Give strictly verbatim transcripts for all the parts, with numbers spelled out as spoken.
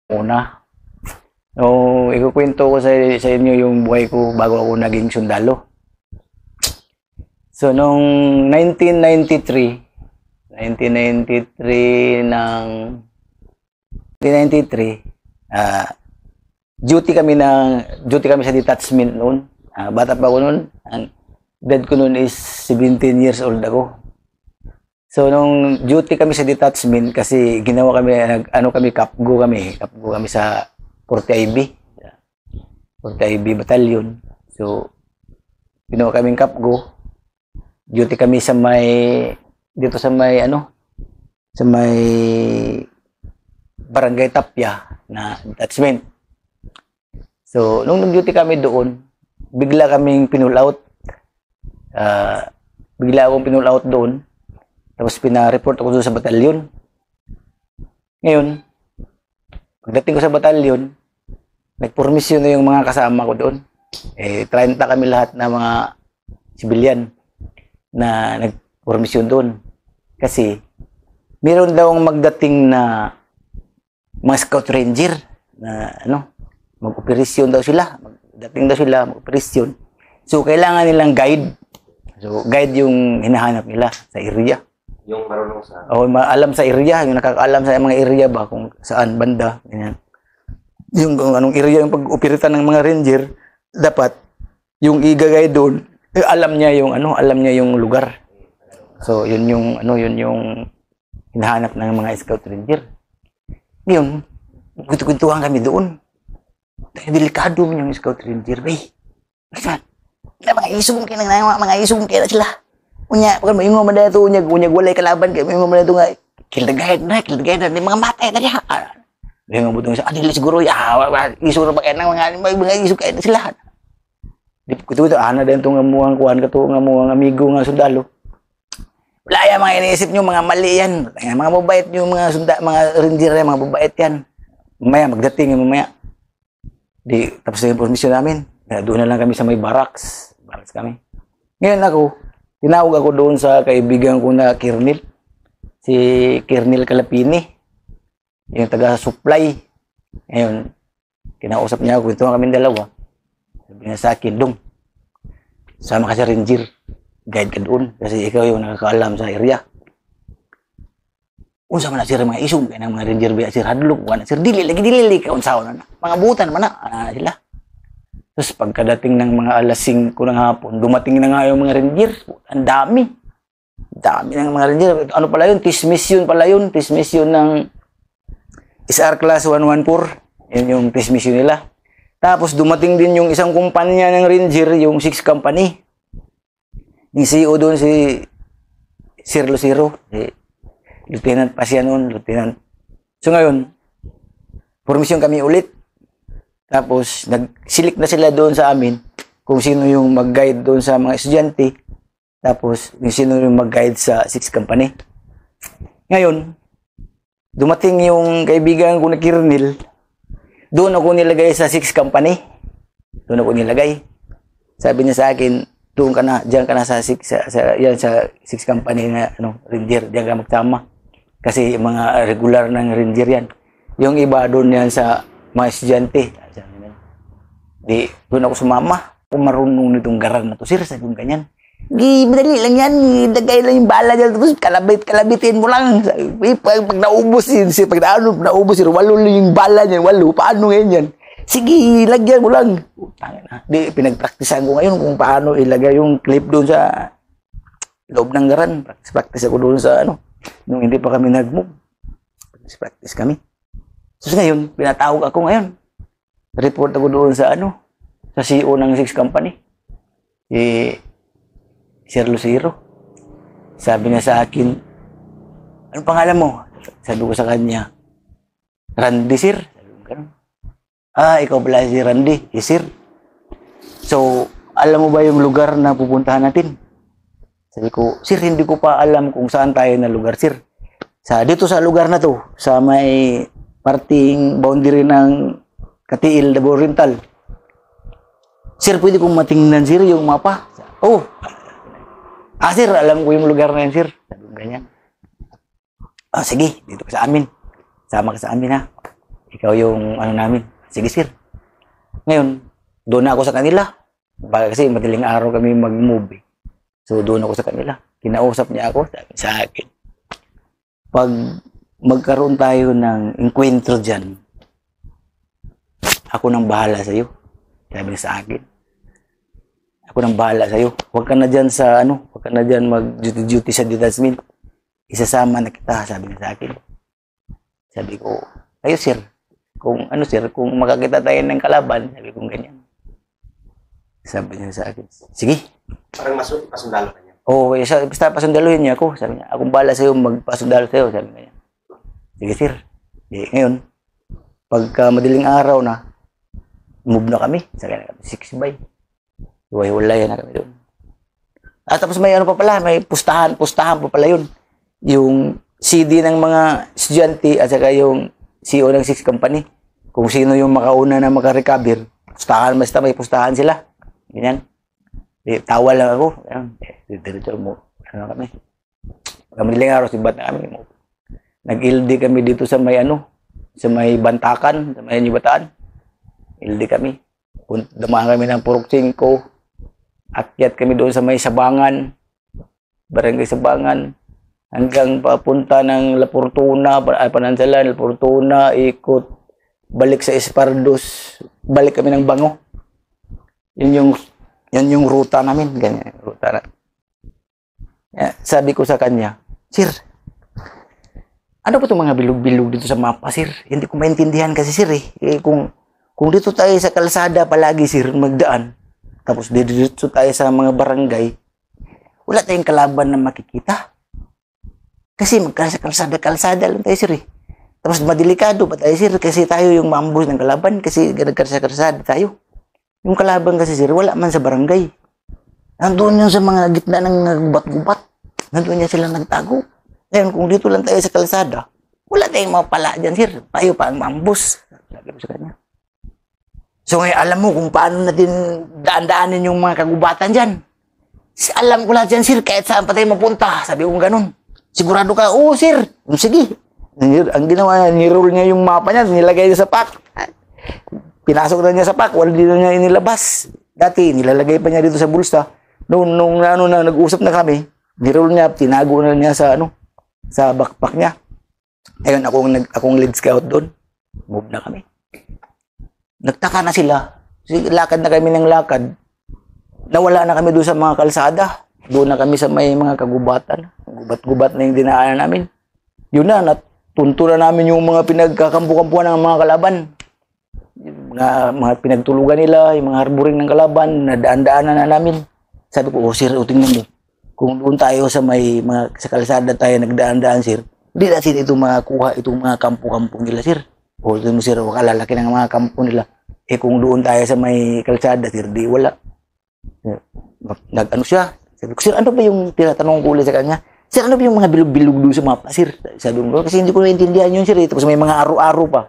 Una, no, ikukwento ko sa, sa inyo yung buhay ko bago ako naging sundalo. So, noong nineteen ninety-three, nineteen ninety-three ng nineteen ninety-three, uh, duty kami ng duty kami sa detachment noon. Uh, bata pa ako noon. Ang dad ko noon is seventeen years old ako. So, nung duty kami sa detachment, kasi ginawa kami, nag, ano kami, kapgo kami, kapgo kami sa forty I B, forty I B Battalion. So, ginawa kaming kapgo, duty kami sa may, dito sa may, ano, sa may Barangay Tapia na detachment. So, nung nag-duty kami doon, bigla kaming pinull out. Uh, bigla akong pinull out doon. Tapos pina-report ako doon sa batalyon. Ngayon, pagdating ko sa batalyon, nagpormisyon na yung mga kasama ko doon. Eh, thirty kami lahat na mga sibilyan na nagpormisyon doon. Kasi, meron daw magdating na mga scout ranger na ano, mag-operasyon daw sila. Magdating daw sila, mag-operasyon. So, kailangan nilang guide. So, guide yung hinahanap nila sa area. Yung marunong sa... O, alam sa area, yung nakakaalam sa mga area ba, kung saan banda, ganyan. Yung kung anong area yung pag-operitan ng mga ranger, dapat, yung igagay doon, eh, alam niya yung, ano, alam niya yung lugar. So, yun yung, ano, yun yung hinahanap ng mga scout ranger. Ngayon, kuntu-kuntuhan kami doon. Delikado mo yung scout ranger, bay. Kasi, mga isong kaya na, mga isong kaya na sila. Unya, pag mo ingon man dato unya, unya walay kalaban kay ingon man dato nga kilagay na, kilagay na ni mga matay na diha. Yung butong sa adili siguro ya, iso ra ba kay nang mga mga iso kay sila. Di ko to ana den to nga muang kuan kato nga muang amigo nga sundalo. Wala ya mga iniisip nyo mga mali yan. Mga mabait nyo mga sunda, mga ranger yan, mga mabait yan. Mamaya magdating yung mamaya. Di tapos na yung permission namin. Doon na lang kami sa may barracks. Barracks kami. Ngayon ako, tinawag ako doon sa kaibigan ko na Kirnil. Si Kirnil Kalapini. Yung taga-supply. Ngayon, kinausap niya ako. Ito nga kami dalawa. Sabi niya sa akin, Dong, sama ka sa ranger. Guide ka doon. Kasi ikaw yung nakakaalam sa area. Unsa man na sir mga isong. Kaya ng mga ranger ba sir hadlok. Wala sir dili. Lagi dili. Kaunsaw na na. Mga butan man na. Ano sila. Tapos pagkadating ng mga alas singko ng hapon, dumating na nga yung mga ranger. Ang dami. Dami ng mga ranger. Ano pala yun? Tismis yun pala yun. Tismis yun ng S R Class one fourteen. Yun yung tismis yun nila. Tapos dumating din yung isang kumpanya ng ranger, yung six company. Yung C E O doon si Sir Lucero. Si Lieutenant pa siya noon. Lieutenant. So ngayon, formisyon kami ulit. Tapos, nag-select na sila doon sa amin kung sino yung mag-guide doon sa mga estudyante. Tapos, yung sino yung mag-guide sa six company. Ngayon, dumating yung kaibigan ko na Kirnil. Doon ako nilagay sa six company. Doon ako nilagay. Sabi niya sa akin, doon ka na, diyan ka na sa six, sa, sa, yan, sa six company na ano, ranger. Diyan ka magsama. Kasi mga regular ng ranger yan. Yung iba doon yan sa mga estudyante. Di, doon ako sumama. Kung marunong nitong garan na to, sir, sabi ko ganyan. Di, madali lang yan. Dagay lang yung bala dyan. Tapos kalabit, kalabitin mo lang. Sabi, pag, pag naubos yun, sir, pag naano, naubos yun, walo lang yung bala niyan, walo. Paano ngayon yan? Sige, lagyan mo lang. Di, pinagpraktisan ko ngayon kung paano ilagay yung clip doon sa loob ng garan. Practice ako doon sa ano, nung hindi pa kami nag-move. Practice kami. So ngayon, pinatawag ako ngayon. Report ako doon sa ano, sa C E O ng six company. Si Sir Lucero. Sabi niya sa akin, ano pangalan mo? Sabi ko sa kanya, Randy, sir. Sabi ko, ganun. Ah, ikaw pala si Randy. Yes, sir. So, alam mo ba yung lugar na pupuntahan natin? Sabi ko, sir, hindi ko pa alam kung saan tayo na lugar, sir. Sa, dito sa lugar na to, sa may parting boundary ng Katiil, Davao Oriental. Sir, pwede kong matingnan, sir, yung mapa? Oh. Ah, sir, alam ko yung lugar na yan, sir. Sabi ko ganyan. Ah, sige, dito ka sa amin. Sama ka sa amin, ha? ikaw yung ano namin. Sige, sir. Ngayon, doon na ako sa kanila. Kasi madaling araw kami mag-move. So, doon ako sa kanila. Kinausap niya ako, sabi sa akin, pag magkaroon tayo ng enkwentro dyan, ako nang bahala sa'yo. Sabi niya sa akin. Ako nang bahala sa'yo. Huwag ka na dyan sa, ano, huwag ka na dyan mag-duty-duty sa detachment. Isasama na kita, sabi niya sa akin. Sabi ko, ayo sir, kung ano sir, kung makakita tayo ng kalaban, sabi ko ganyan. Sabi niya sa akin, sige. Parang masu pasundalo ka niya? Oo, oh, basta pasundaluhin niya ako. Sabi niya, akong bala sa'yo, magpasundalo sa'yo. Sabi niya, sige sir. Di, ngayon, pagka madaling araw na, move na kami. Sabi na kami, six by. Iway-walayan na kami doon. At tapos may ano pa pala, may pustahan, pustahan pa pala yun. Yung C D ng mga estudyante at saka yung C E O ng six company. Kung sino yung makauna na makarecover, pustahan, basta may pustahan sila. Ganyan. E, tawa lang ako. Eh, dito mo. Ano kami? Madaling araw, sibat na kami. Nag-L D kami dito sa may ano, sa may Bantakan, sa may Bataan. L D kami. Dumaan kami ng Purok Cinco. Akyat kami doon sa may Sabangan. Barangay Sabangan. Hanggang papunta ng La Fortuna, ay Panansalan, La Fortuna, ikot, balik sa Espardos, balik kami ng Bango. Yun yung, yun yung ruta namin. Ganyan, ruta na. Yeah, sabi ko sa kanya, sir, ano ba itong mga bilog-bilog dito sa mapa, sir? Hindi ko maintindihan kasi, sir, eh. eh kung, kung dito tayo sa kalsada palagi, sir, magdaan, tapos dito tayo sa mga barangay, wala tayong kalaban na makikita. Kasi magkalsada-kalsada lang tayo, sir, eh. Tapos madelikado pa tayo, sir, kasi tayo yung maambus ng kalaban, kasi nagkalsada tayo. Yung kalaban kasi, sir, wala man sa barangay. Nandun yun sa mga gitna ng gubat-gubat. Nandun niya sila nagtago. Ngayon, kung dito lang tayo sa kalsada, wala tayong mapala dyan, sir. Tayo pa ang maambus. Sabi ko sa kanya. So, ngayon, alam mo kung paano natin daan-daanin yung mga kagubatan dyan. Alam ko lahat dyan, sir, kahit saan pa tayo mapunta. Sabi ko ganun. Sigurado ka, oo, sir. Sige. Ang ginawa niya, niroll niya yung mapa niya, nilagay niya sa pack. Pinasok na niya sa pack, wala dito niya inilabas. Dati, nilalagay pa niya dito sa bulsa. Noong, nung ano, na, nag-usap na kami, niroll niya, tinago na niya sa, ano, sa backpack niya. Ayun, akong, nag, akong lead scout doon. Move na kami. Nagtaka na sila. Lakad na kami ng lakad. Nawala na kami doon sa mga kalsada. Doon na kami sa may mga kagubatan. Gubat-gubat na yung dinaanan namin. Yun na, natunto na namin yung mga pinagkakampu-kampuan ng mga kalaban. Yung mga, mga pinagtulugan nila, yung mga harboring ng kalaban, nadaan-daanan na namin. Sabi ko, oh sir, o tingnan mo. Kung doon tayo sa may mga sa kalsada tayo nagdaan-daan, sir, hindi natin ito makuha, itong mga kampu-kampu nila, sir. O ito mo, sir, wakalalaki ng mga kampu nila. Eh kung doon tayo sa may kalsada, sir, di wala. Nag-ano siya. Sabi ko, sir, ano ba yung tinatanong ko ulit sa kanya? Sir, ano ba yung mga bilog-bilog doon sa mapa, sir? Sabi ko, kasi hindi ko naintindihan yun, sir. Tapos may mga aro-aro pa.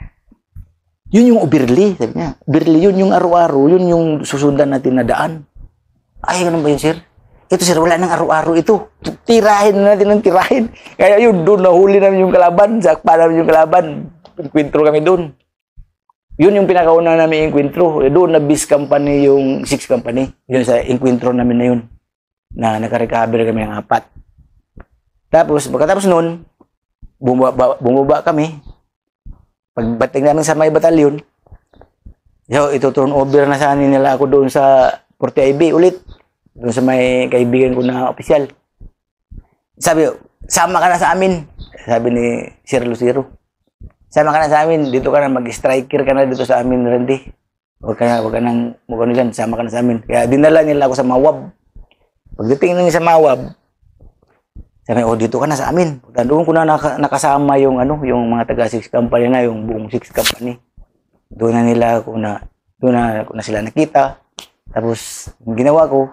Yun yung Oberli, sabi niya. Oberli, yun yung aro-aro, yun yung susundan natin na daan. Ay, ganun ba yun, sir? Ito, sir, wala nang aro-aro ito. Tirahin na natin ng tirahin. Kaya yun, doon, nahuli namin yung kalaban. Sakpa namin yung kalaban. Enkwentro kami doon. Yun yung pinakauna namin enkwentro. Doon na bis company yung six company. Yun sa enkwentro namin na yun. Na nakarecover kami ng apat. Tapos, pagkatapos noon, bumaba, bumaba kami. Pagbating namin sa may batalyon, so, ito turn over na sa nila ako doon sa Forte I B ulit. Doon sa may kaibigan ko na opisyal. Sabi, sama ka na sa amin. Sabi ni Sir Lucero. Sama ka na sa amin. Dito ka na, mag-striker ka na dito sa amin, Randy. Huwag ka na, huwag ka nang, huwag ka na, sama ka na sa amin. Kaya dinala nila ako sa Mawab. Pagdating nila sa Mawab, sabi, oh, dito ka na sa amin. Doon ko na nakasama yung, ano, yung mga taga six company na, yung buong six company. Doon na nila ako na, doon na, na sila nakita. Tapos, yung ginawa ko,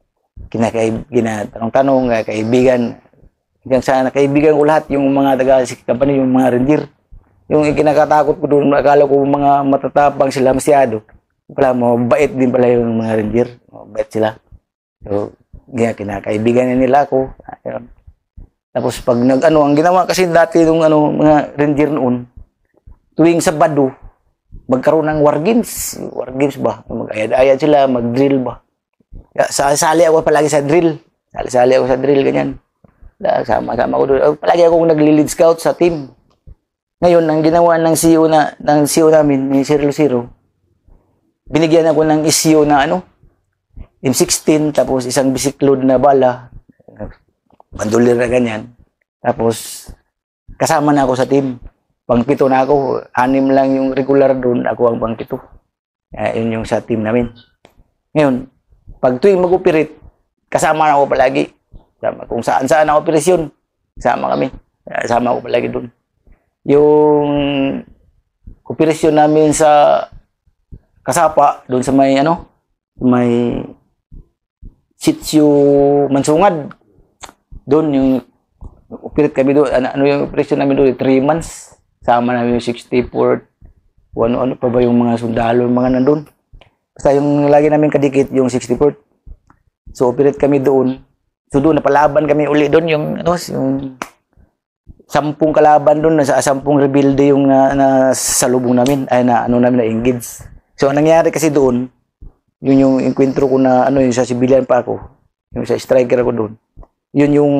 ginatanong-tanong, kaibigan, hanggang sa nakaibigan ko lahat, yung mga taga six company, yung mga ranger. Yung kinakatakot ko doon, akala ko mga matatapang sila masyado. Pala, mabait din pala yung mga ranger. Mabait sila. So, kinakaibigan nila ako. Ayun. Tapos pag nag ano, ang ginawa kasi dati nung ano mga ranger noon, tuwing Sabado, magkaroon ng war games. War games ba? Mag-ayad-ayad sila, mag-drill ba? Sa sali ako palagi sa drill. Sali-sali ako sa drill, ganyan. Sama-sama ako doon. Palagi ako nagli-lead scout sa team. Ngayon, ang ginawa ng C E O na ng C E O namin, ni Zero Zero, binigyan ako ng issue na ano, M sixteen, tapos isang basic load na bala, bandolir na ganyan. Tapos, kasama na ako sa team. Pangpito na ako. Anim lang yung regular doon. Ako ang pangpito. Uh, yun yung sa team namin. Ngayon, pag tuwing mag-operate, kasama na ako palagi. Sama, kung saan-saan ang operasyon, kasama kami. Kasama ako palagi doon. Yung operasyon namin sa Kasapa, doon sa may ano, may Sitio Mansungad. Doon yung operate kami doon. Ano, ano yung operasyon namin doon? three months. Sama namin yung sixty-fourth. Ano, ano pa ba yung mga sundalo, yung mga nandun. Basta yung lagi namin kadikit, yung sixty-fourth. So, operate kami doon. So, doon, napalaban kami uli doon. Yung, ano, yung sampung kalaban doon. Nasa sampung rebuilde yung na, na salubong namin. Ay, na, ano namin, na-engage. So, ang nangyari kasi doon, yun yung enkwentro ko na, ano, yung sa civilian pa ako. Yung sa striker ako doon. Yun yung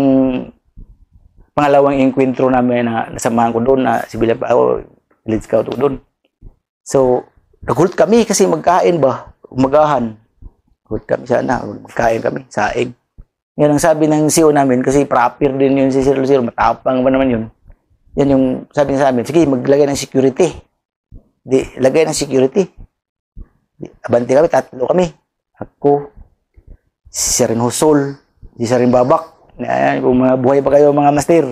pangalawang enkwentro namin na nasamahan ko doon na civilian pa ako, lead scout ko doon. So, nag-hold kami kasi magkain ba? Umagahan. Hold kami sana, magkain kami, saing. Yan ang sabi ng C E O namin kasi proper din yun si Zero Zero, matapang ba naman yun. Yan yung sabi niya sa amin, sige, maglagay ng security. Di, lagay ng security. Di, abanti kami, tatlo kami. Ako, si Serin Husol, si Serin Babak. Ayan, kung mga buhay pa kayo mga master,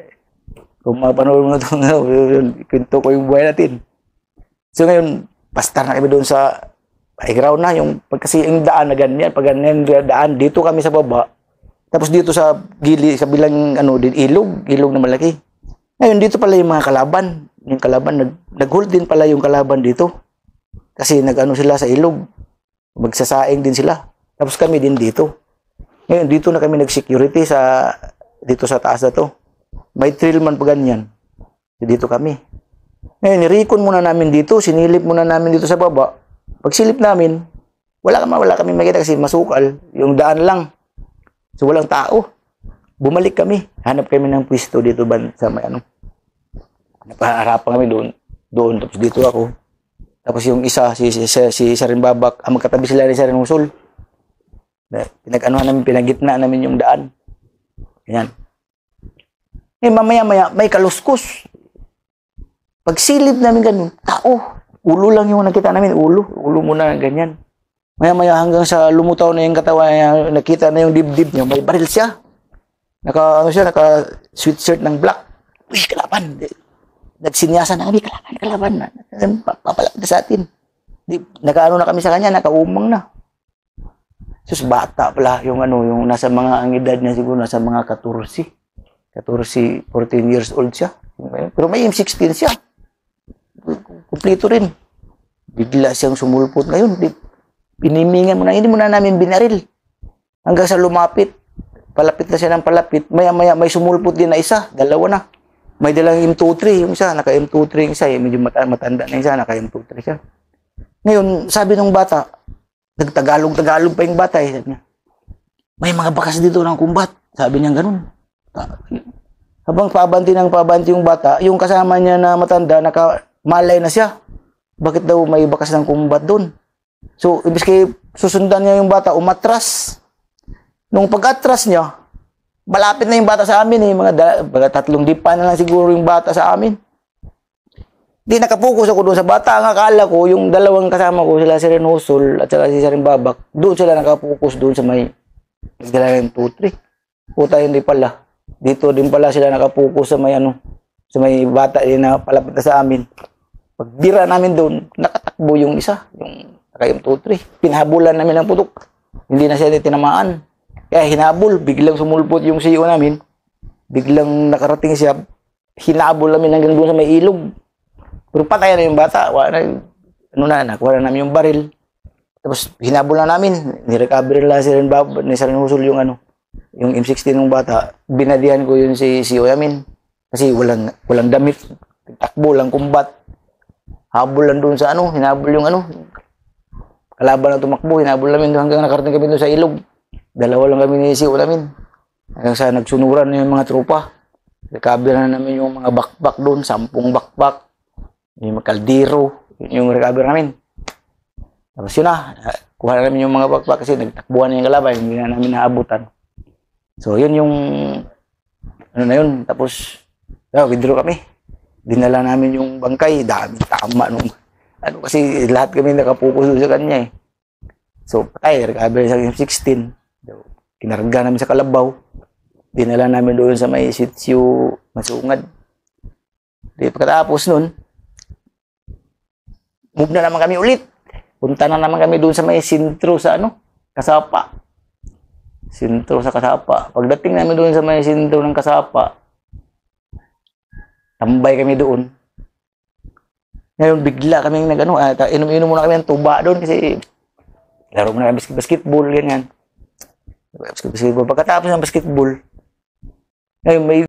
kung mapanood mo na ito, kwento ko yung buhay natin. So ngayon, pastar na kami doon sa playground na, yung pag kasi yung daan na ganyan, pag ganyan daan, dito kami sa baba, tapos dito sa gili, sa bilang ano, din, ilog, ilog na malaki. Ngayon, dito pala yung mga kalaban, yung kalaban, nag, nag-hold din pala yung kalaban dito. Kasi nag-ano sila sa ilog, magsasaing din sila. Tapos kami din dito. Ngayon, dito na kami nag-security sa, dito sa taas na to. May trail man pa ganyan. Dito kami. Ngayon, nirikon muna namin dito, sinilip muna namin dito sa baba. Pag silip namin, wala kami, wala kami makita kasi masukal, yung daan lang. So, walang tao. Bumalik kami. Hanap kami ng pwesto dito ba sa may ano. Napaharapan kami doon. Doon, tapos dito ako. Tapos yung isa, si, si, si, si Serin Babak, ang magkatabi sila ni Serin Husol. Pinag-anuhan namin, pinagitna namin yung daan. Ganyan. Eh, mamaya-maya, may kaluskos. Pag silip namin ganun, tao. Ulo lang yung nakita namin, ulo. Ulo muna, ganyan. Maya-maya hanggang sa lumutaw na yung katawan niya, nakita na yung dibdib niya, may baril siya. Naka, ano siya, naka sweatshirt ng black. Uy, kalaban. Nagsinyasan na kami, kalaban, kalaban na. Papalapit na sa atin. Di, naka-ano na kami sa kanya, nakaumang na. Sus, bata pala yung ano, yung nasa mga, ang edad niya siguro nasa mga fourteen. fourteen, fourteen years old siya. Pero may M sixteen siya. Kumplito rin. Bigla siyang sumulpot ngayon. Pinimingan mo na, hindi mo na namin binaril. Hanggang sa lumapit. Palapit na siya ng palapit. Maya-maya may sumulpot din na isa. Dalawa na. May dalang M twenty-three yung isa. Naka-M twenty-three yung isa. Medyo matanda na yung isa. Naka-M twenty-three siya. Ngayon, sabi ng bata, nagtagalog-tagalog pa yung bata eh. Sabi niya, may mga bakas dito ng kumbat. Sabi niya ganun. Habang pabanti ng pabanti yung bata, yung kasama niya na matanda, nakamalay na siya. Bakit daw may bakas ng kumbat doon? So, ibig kay susundan niya yung bata, umatras. Nung pag-atras niya, malapit na yung bata sa amin eh. Mga, mga tatlong dipa na lang siguro yung bata sa amin. Di nakapokus ako doon sa bata. Ang akala ko, yung dalawang kasama ko, sila Serin Husol at saka si Serin Babak, doon sila nakapokus doon sa may M twenty-three. Puta, hindi pala. Dito din pala sila nakapokus sa may ano, sa may bata din na palapit na sa amin. Pagbira namin doon, nakatakbo yung isa, yung naka-M twenty-three. Pinahabulan namin ng putok. Hindi na siya tinamaan. Kaya hinabol, biglang sumulpot yung C E O namin. Biglang nakarating siya, hinabol namin hanggang doon sa may ilog. Pero patay na yung bata, wala na, ano na, nakuha na namin yung baril. Tapos hinabol na namin, nirecover nila si Serin Babak, ni Serin Husol yung ano, yung M sixteen ng bata. Binadihan ko yun si C E O namin. Kasi walang, walang damit, takbo, walang kumbat. habol lang doon sa ano, hinabol yung ano, kalaban na tumakbo, hinabol namin doon hanggang nakarating kami doon sa ilog. Dalawa lang kami ni Siu namin. Hanggang sa nagsunuran na yung mga tropa. Recover na namin yung mga backpack doon, sampung backpack. Yung mga kaldero, yun yung recover namin. Tapos yun na, kuha na namin yung mga backpack kasi nagtakbuhan na yung kalaban, hindi na namin naabutan. So yun yung, ano na yun, tapos, oh, withdraw kami. Dinala namin yung bangkay, dami, tama nung, ano kasi lahat kami nakapupuso sa kanya eh. So patay, recover sa M sixteen. So, kinarga namin sa Kalabaw. Dinala namin doon sa may sitio Masungad. Di pagkatapos nun, move na naman kami ulit. Punta na naman kami doon sa may sintro sa ano, Kasapa. Sintro sa Kasapa. Pagdating namin doon sa may sintro ng Kasapa, tambay kami doon. Ngayon, bigla kaming nag, ano, uh, inom-inom muna kami ng tuba doon kasi laro muna kami basketball, ganyan. Basketball. Pagkatapos ng basketball, ngayon may